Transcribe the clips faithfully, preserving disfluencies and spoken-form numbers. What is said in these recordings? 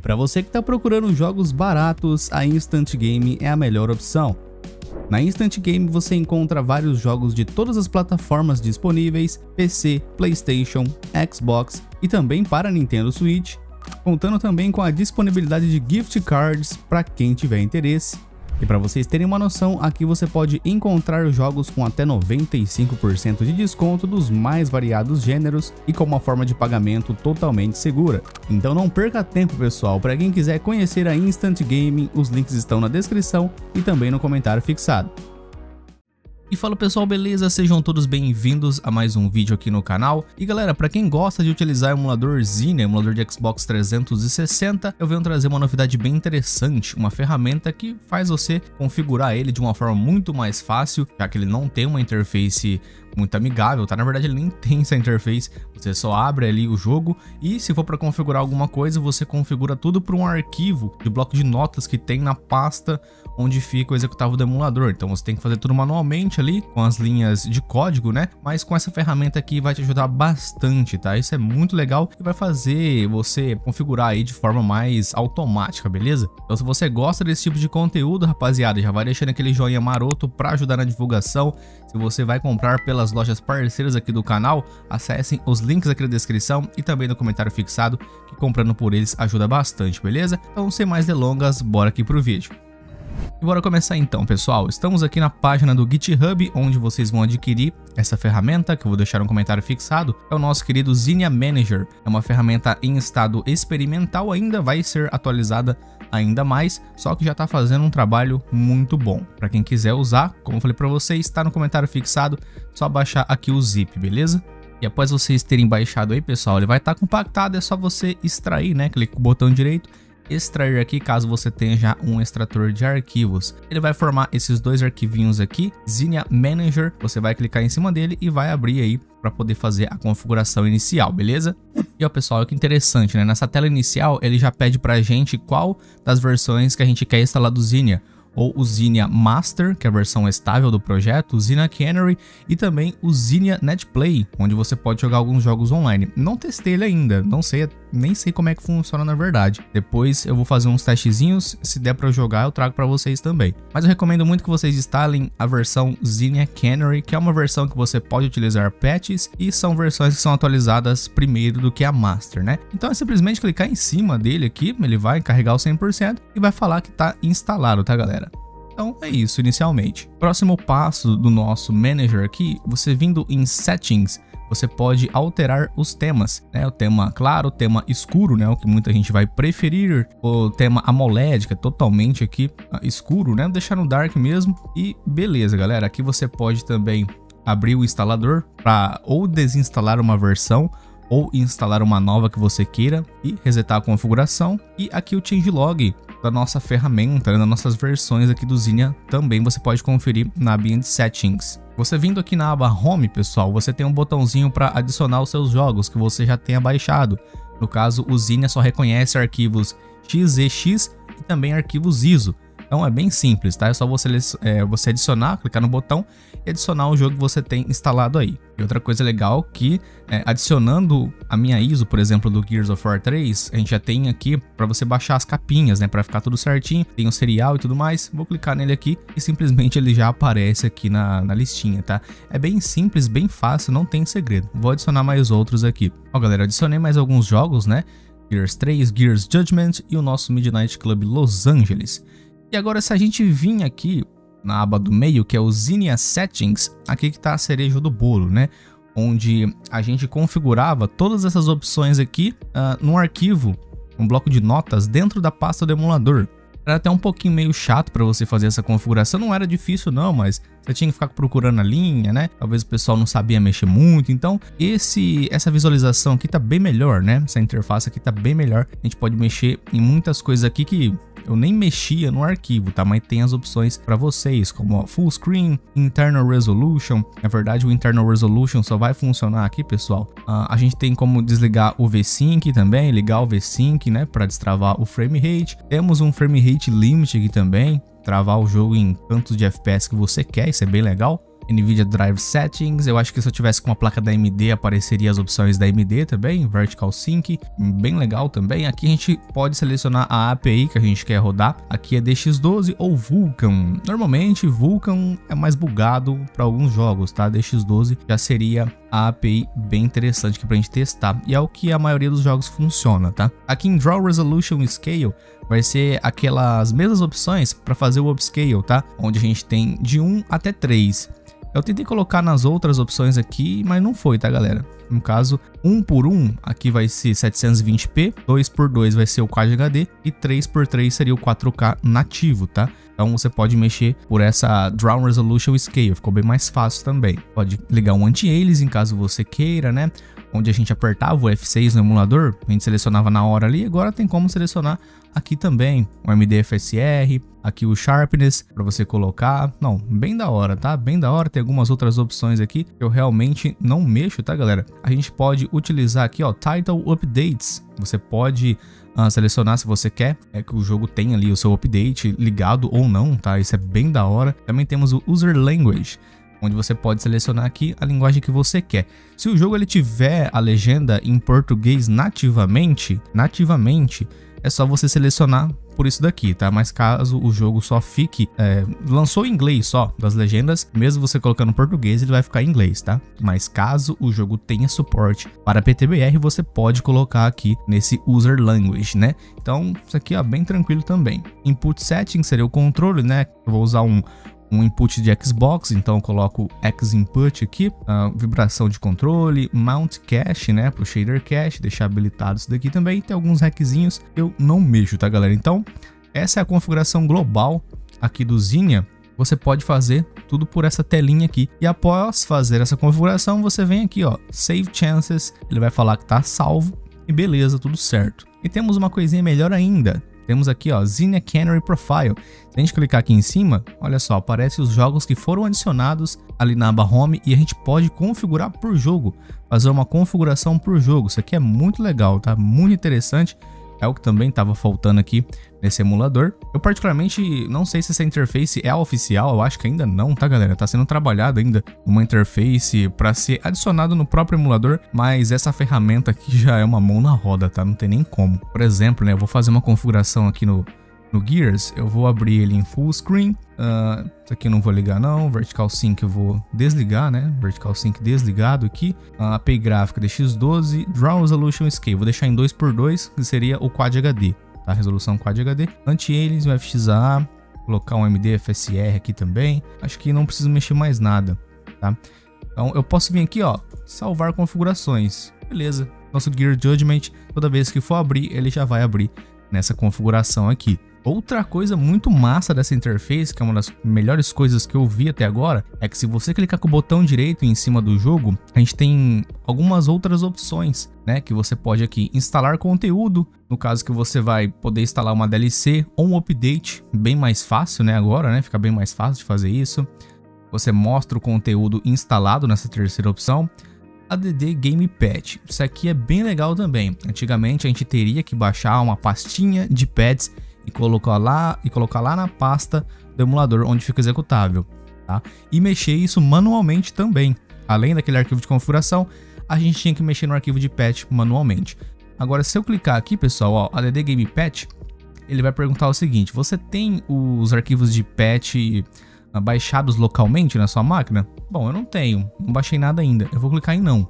para você que está procurando jogos baratos, a Instant Game é a melhor opção. Na Instant Game você encontra vários jogos de todas as plataformas disponíveis, P C, PlayStation, Xbox e também para Nintendo Switch, contando também com a disponibilidade de gift cards para quem tiver interesse. E para vocês terem uma noção, aqui você pode encontrar jogos com até noventa e cinco por cento de desconto dos mais variados gêneros e com uma forma de pagamento totalmente segura. Então não perca tempo, pessoal. Para quem quiser conhecer a Instant Gaming, os links estão na descrição e também no comentário fixado. E fala pessoal, beleza? Sejam todos bem-vindos a mais um vídeo aqui no canal. E galera, para quem gosta de utilizar o emulador Zinnia, emulador de Xbox trezentos e sessenta, eu venho trazer uma novidade bem interessante, uma ferramenta que faz você configurar ele de uma forma muito mais fácil, já que ele não tem uma interface muito amigável, tá? Na verdade ele nem tem essa interface, você só abre ali o jogo e se for para configurar alguma coisa, você configura tudo para um arquivo de bloco de notas que tem na pasta onde fica o executável do emulador. Então você tem que fazer tudo manualmente ali, com as linhas de código, né? Mas com essa ferramenta aqui vai te ajudar bastante, tá? Isso é muito legal e vai fazer você configurar aí de forma mais automática, beleza? Então se você gosta desse tipo de conteúdo, rapaziada, já vai deixando aquele joinha maroto para ajudar na divulgação. Se você vai comprar pelas lojas parceiras aqui do canal, acessem os links aqui na descrição e também no comentário fixado, que comprando por eles ajuda bastante, beleza? Então sem mais delongas, bora aqui pro vídeo. E bora começar então, pessoal. Estamos aqui na página do GitHub, onde vocês vão adquirir essa ferramenta, que eu vou deixar no comentário fixado. É o nosso querido Zinnia Manager. É uma ferramenta em estado experimental, ainda vai ser atualizada ainda mais, só que já está fazendo um trabalho muito bom. Para quem quiser usar, como eu falei para vocês, está no comentário fixado, só baixar aqui o zip, beleza? E após vocês terem baixado aí, pessoal, ele vai estar compactado, é só você extrair, né? Clica com o botão direito, extrair aqui, caso você tenha já um extrator de arquivos. Ele vai formar esses dois arquivinhos aqui, Zinnia Manager, você vai clicar em cima dele e vai abrir aí para poder fazer a configuração inicial, beleza? E ó pessoal, olha que interessante, né? Nessa tela inicial ele já pede pra gente qual das versões que a gente quer instalar do Zinnia. Ou o Zinnia Master, que é a versão estável do projeto, o Zinnia Canary e também o Zinnia Netplay, onde você pode jogar alguns jogos online. Não testei ele ainda, não sei, nem sei como é que funciona na verdade. Depois eu vou fazer uns testezinhos, se der para jogar eu trago para vocês também. Mas eu recomendo muito que vocês instalem a versão Zinnia Canary, que é uma versão que você pode utilizar patches e são versões que são atualizadas primeiro do que a Master, né? Então é simplesmente clicar em cima dele aqui, ele vai carregar o cem por cento e vai falar que está instalado, tá galera? Então é isso inicialmente. Próximo passo do nosso manager aqui, você vindo em settings, você pode alterar os temas, né? O tema claro, o tema escuro, né? O que muita gente vai preferir, o tema AMOLED, que é totalmente aqui uh, escuro, né? Deixar no dark mesmo e beleza, galera. Aqui você pode também abrir o instalador para ou desinstalar uma versão ou instalar uma nova que você queira e resetar a configuração. E aqui o changelog da nossa ferramenta, né, das nossas versões aqui do Zinnia, também você pode conferir na aba de Settings. Você vindo aqui na aba Home, pessoal, você tem um botãozinho para adicionar os seus jogos que você já tenha baixado. No caso, o Zinnia só reconhece arquivos X E X e também arquivos I S O. Então é bem simples, tá? É só você, é, você adicionar, clicar no botão e adicionar o jogo que você tem instalado aí. E outra coisa legal que é, adicionando a minha I S O, por exemplo, do Gears of War três, a gente já tem aqui para você baixar as capinhas, né? Para ficar tudo certinho, tem o serial e tudo mais. Vou clicar nele aqui e simplesmente ele já aparece aqui na, na listinha, tá? É bem simples, bem fácil, não tem segredo. Vou adicionar mais outros aqui. Ó galera, adicionei mais alguns jogos, né? Gears três, Gears Judgment e o nosso Midnight Club Los Angeles. E agora se a gente vir aqui na aba do meio, que é o Zinnia Settings, aqui que está a cereja do bolo, né? Onde a gente configurava todas essas opções aqui uh, num arquivo, um bloco de notas dentro da pasta do emulador. Era até um pouquinho meio chato para você fazer essa configuração, não era difícil não, mas você tinha que ficar procurando a linha, né? Talvez o pessoal não sabia mexer muito, então esse, essa visualização aqui tá bem melhor, né? Essa interface aqui tá bem melhor, a gente pode mexer em muitas coisas aqui que eu nem mexia no arquivo, tá? Mas tem as opções para vocês, como ó, Full Screen, Internal Resolution. Na verdade, o Internal Resolution só vai funcionar aqui, pessoal. Uh, a gente tem como desligar o V-Sync também, ligar o V-Sync, né? Para destravar o frame rate. Temos um frame rate limit aqui também, travar o jogo em tantos de F P S que você quer, isso é bem legal. NVIDIA Drive Settings. Eu acho que se eu tivesse com a placa da A M D, apareceria as opções da A M D também. Vertical Sync, bem legal também. Aqui a gente pode selecionar a A P I que a gente quer rodar. Aqui é D X doze ou Vulkan. Normalmente Vulkan é mais bugado para alguns jogos, tá? D X doze já seria a A P I bem interessante aqui pra gente testar. E é o que a maioria dos jogos funciona, tá? Aqui em Draw Resolution Scale vai ser aquelas mesmas opções para fazer o upscale, tá? Onde a gente tem de um até três. Eu tentei colocar nas outras opções aqui, mas não foi, tá, galera? No caso, um por um aqui vai ser setecentos e vinte p, dois por dois vai ser o Quad H D e três por três seria o quatro K nativo, tá? Então você pode mexer por essa Draw Resolution Scale, ficou bem mais fácil também. Pode ligar um anti-aliasing caso você queira, né? Onde a gente apertava o F seis no emulador, a gente selecionava na hora ali, agora tem como selecionar aqui também o M D F S R, aqui o Sharpness para você colocar. Não, bem da hora, tá? Bem da hora. Tem algumas outras opções aqui que eu realmente não mexo, tá, galera? A gente pode utilizar aqui, ó, Title Updates. Você pode uh, selecionar se você quer é que o jogo tenha ali o seu update ligado ou não, tá? Isso é bem da hora. Também temos o User Language, onde você pode selecionar aqui a linguagem que você quer. Se o jogo ele tiver a legenda em português nativamente, nativamente, é só você selecionar por isso daqui, tá? Mas caso o jogo só fique, é, lançou em inglês só das legendas, mesmo você colocando português, ele vai ficar em inglês, tá? Mas caso o jogo tenha suporte para P T B R, você pode colocar aqui nesse User Language, né? Então, isso aqui, ó, bem tranquilo também. Input Settings seria o controle, né? Eu vou usar um um input de Xbox, então eu coloco X input aqui, uh, vibração de controle, mount cache, né, pro shader cache, deixar habilitado isso daqui também. Tem alguns hackzinhos, eu não mexo, tá, galera? Então essa é a configuração global aqui do Zinnia. Você pode fazer tudo por essa telinha aqui, e após fazer essa configuração você vem aqui, ó, Save Chances, ele vai falar que tá salvo e beleza, tudo certo. E temos uma coisinha melhor ainda. Temos aqui, ó, Zinnia Canary Profile. Se a gente clicar aqui em cima, olha só, aparece os jogos que foram adicionados ali na aba Home e a gente pode configurar por jogo, fazer uma configuração por jogo. Isso aqui é muito legal, tá? Muito interessante. É o que também estava faltando aqui nesse emulador. Eu particularmente não sei se essa interface é oficial, eu acho que ainda não, tá, galera? Tá sendo trabalhado ainda uma interface para ser adicionado no próprio emulador, mas essa ferramenta aqui já é uma mão na roda, tá? Não tem nem como. Por exemplo, né, eu vou fazer uma configuração aqui no, no Gears, eu vou abrir ele em full screen. Uh, isso aqui eu não vou ligar não, Vertical Sync eu vou desligar, né? Vertical Sync desligado aqui. Uh, A P I gráfica D X doze, Draw Resolution Scale, vou deixar em dois por dois, que seria o Quad H D, tá? Resolução Quad H D. Anti-aliasing, F X A A, colocar um M D F S R aqui também. Acho que não preciso mexer mais nada, tá? Então eu posso vir aqui, ó, salvar configurações. Beleza. Nosso Gear Judgment, toda vez que for abrir, ele já vai abrir nessa configuração aqui. Outra coisa muito massa dessa interface, que é uma das melhores coisas que eu vi até agora, é que se você clicar com o botão direito em cima do jogo, a gente tem algumas outras opções, né? Que você pode aqui instalar conteúdo, no caso que você vai poder instalar uma D L C ou um update, bem mais fácil, né? Agora, né? Fica bem mais fácil de fazer isso. Você mostra o conteúdo instalado nessa terceira opção. A D D Game Patch, isso aqui é bem legal também. Antigamente a gente teria que baixar uma pastinha de pads e colocar lá e colocar lá na pasta do emulador onde fica executável, tá? E mexer isso manualmente também. Além daquele arquivo de configuração, a gente tinha que mexer no arquivo de patch manualmente. Agora, se eu clicar aqui, pessoal, ó, a D D Game Patch, ele vai perguntar o seguinte: você tem os arquivos de patch baixados localmente na sua máquina? Bom, eu não tenho, não baixei nada ainda. Eu vou clicar em não.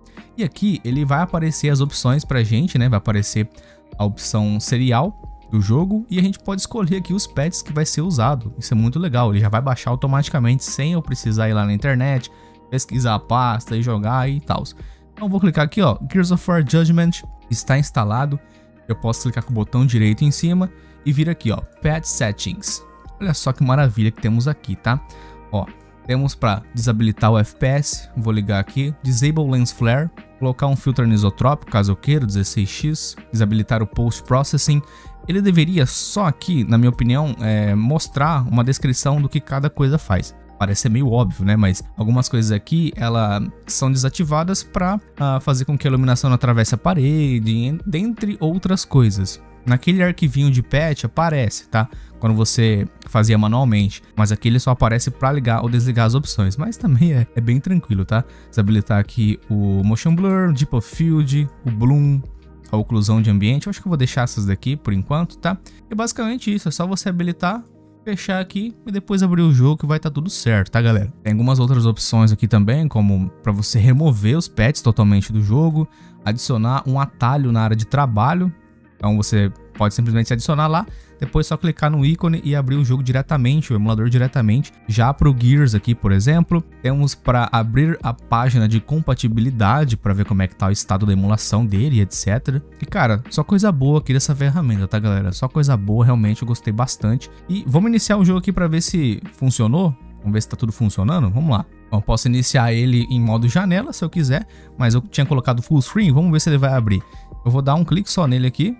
E aqui ele vai aparecer as opções pra gente, né? Vai aparecer a opção serial do jogo e a gente pode escolher aqui os patches que vai ser usado. Isso é muito legal, ele já vai baixar automaticamente sem eu precisar ir lá na internet, pesquisar a pasta e jogar e tal. Então vou clicar aqui, ó, Gears of War Judgment está instalado. Eu posso clicar com o botão direito em cima e vir aqui, ó, Patch Settings. Olha só que maravilha que temos aqui, tá? Ó, temos para desabilitar o F P S, vou ligar aqui, Disable Lens Flare, colocar um filtro anisotrópico, caso eu queira, dezesseis x, desabilitar o Post Processing. Ele deveria só aqui, na minha opinião, é, mostrar uma descrição do que cada coisa faz. Parece ser meio óbvio, né? Mas algumas coisas aqui, elas são desativadas para uh, fazer com que a iluminação não atravesse a parede, dentre outras coisas. Naquele arquivinho de patch aparece, tá? Quando você fazia manualmente, mas aqui ele só aparece para ligar ou desligar as opções, mas também é, é bem tranquilo, tá? Você habilitar aqui o Motion Blur, Deep of Field, o Bloom, a oclusão de ambiente. Eu acho que eu vou deixar essas daqui por enquanto, tá? E basicamente isso, é só você habilitar, fechar aqui e depois abrir o jogo que vai estar tudo certo, tá, galera? Tem algumas outras opções aqui também, como para você remover os pets totalmente do jogo, adicionar um atalho na área de trabalho. Então você pode simplesmente adicionar lá, depois só clicar no ícone e abrir o jogo diretamente, o emulador diretamente. Já para o Gears aqui, por exemplo, temos para abrir a página de compatibilidade para ver como é que tá o estado da emulação dele, etcétera. E cara, só coisa boa aqui dessa ferramenta, tá, galera? Só coisa boa, realmente eu gostei bastante. E vamos iniciar o jogo aqui para ver se funcionou. Vamos ver se tá tudo funcionando. Vamos lá. Eu posso iniciar ele em modo janela se eu quiser, mas eu tinha colocado full screen. Vamos ver se ele vai abrir. Eu vou dar um clique só nele aqui.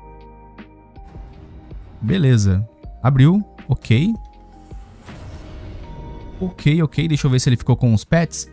Beleza, abriu, ok. Ok, ok, deixa eu ver se ele ficou com os pets.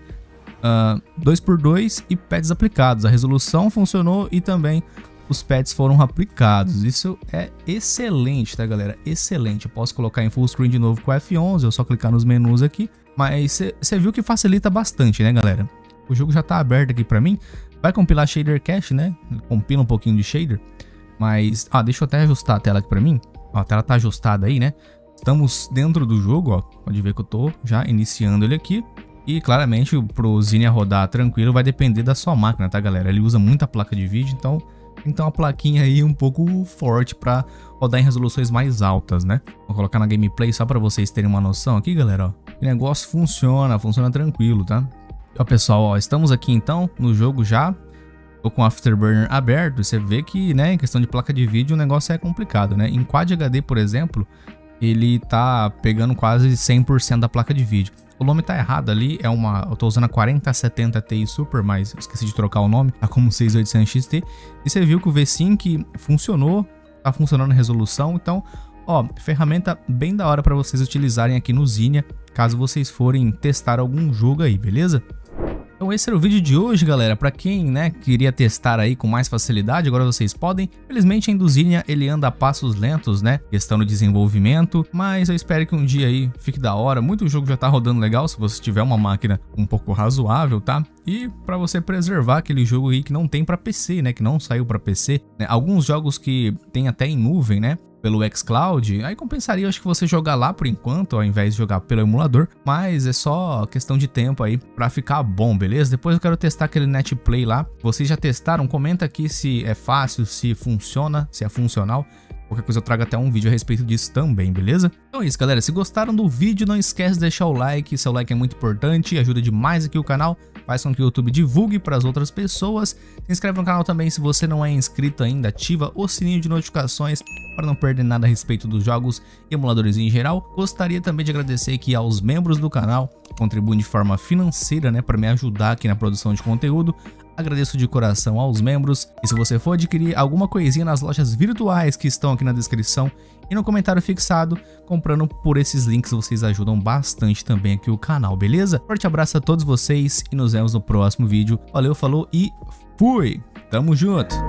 Uh, dois por dois e pets aplicados. A resolução funcionou e também os pets foram aplicados. Isso é excelente, tá, galera? Excelente. Eu posso colocar em full screen de novo com o F onze, eu só clicar nos menus aqui. Mas você viu que facilita bastante, né, galera? O jogo já tá aberto aqui pra mim. Vai compilar shader cache, né? Compila um pouquinho de shader. Mas, ah, deixa eu até ajustar a tela aqui pra mim. Ó, a tela tá ajustada aí, né? Estamos dentro do jogo, ó. Pode ver que eu tô já iniciando ele aqui. E claramente pro Zinnia rodar tranquilo vai depender da sua máquina, tá, galera? Ele usa muita placa de vídeo, então tem que ter uma plaquinha aí um pouco forte pra rodar em resoluções mais altas, né? Vou colocar na gameplay só pra vocês terem uma noção aqui, galera, ó. O negócio funciona, funciona tranquilo, tá? Ó, pessoal, ó, estamos aqui então no jogo já. Tô com o Afterburner aberto, você vê que, né, em questão de placa de vídeo o negócio é complicado, né? Em Quad H D, por exemplo, ele tá pegando quase cem por cento da placa de vídeo. O nome tá errado ali, é uma, eu tô usando a quarenta setenta Ti Super, mas eu esqueci de trocar o nome, tá como seis mil e oitocentos X T. E você viu que o V cinco funcionou, tá funcionando em resolução, então, ó, ferramenta bem da hora para vocês utilizarem aqui no Zinnia, caso vocês forem testar algum jogo aí, beleza? Então esse era o vídeo de hoje, galera. Para quem, né, queria testar aí com mais facilidade, agora vocês podem. Felizmente, a Zinnia, ele anda a passos lentos, né, questão do desenvolvimento, mas eu espero que um dia aí fique da hora. Muito jogo já tá rodando legal, se você tiver uma máquina um pouco razoável, tá? E para você preservar aquele jogo aí que não tem para P C, né, que não saiu para P C, né? Alguns jogos que tem até em nuvem, né, pelo xCloud, aí compensaria, acho que você jogar lá por enquanto, ao invés de jogar pelo emulador, mas é só questão de tempo aí pra ficar bom, beleza? Depois eu quero testar aquele NetPlay lá. Vocês já testaram? Comenta aqui se é fácil, se funciona, se é funcional. Qualquer coisa eu trago até um vídeo a respeito disso também, beleza? Então é isso, galera. Se gostaram do vídeo, não esquece de deixar o like. Seu like é muito importante, ajuda demais aqui o canal. Faz com que o YouTube divulgue para as outras pessoas. Se inscreve no canal também se você não é inscrito ainda. Ativa o sininho de notificações para não perder nada a respeito dos jogos e emuladores em geral. Gostaria também de agradecer aqui aos membros do canal, que contribuem de forma financeira, né, para me ajudar aqui na produção de conteúdo. Agradeço de coração aos membros. E se você for adquirir alguma coisinha nas lojas virtuais que estão aqui na descrição e no comentário fixado, comprando por esses links, vocês ajudam bastante também aqui o canal, beleza? Forte abraço a todos vocês e nos vemos no próximo vídeo. Valeu, falou e fui! Tamo junto!